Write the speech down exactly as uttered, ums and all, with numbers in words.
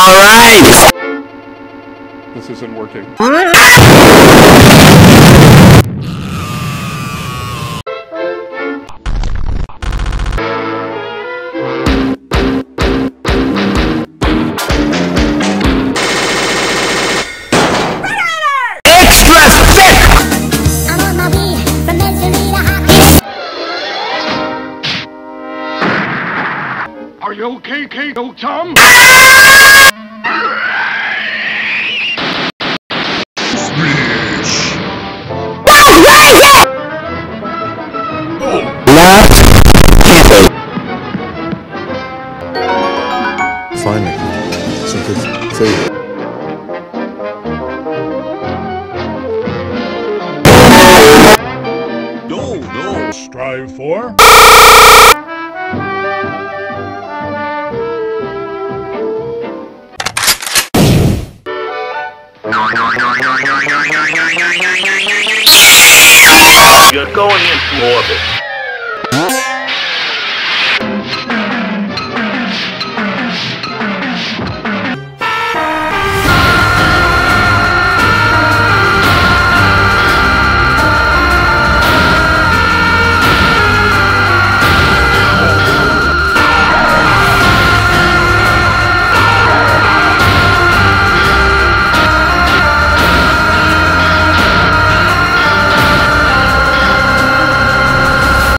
Alright! This isn't working. Are you okay, Kate? Oh, Tom? Last camping. Finally, some good food. No, no. Strive for. You're going into orbit.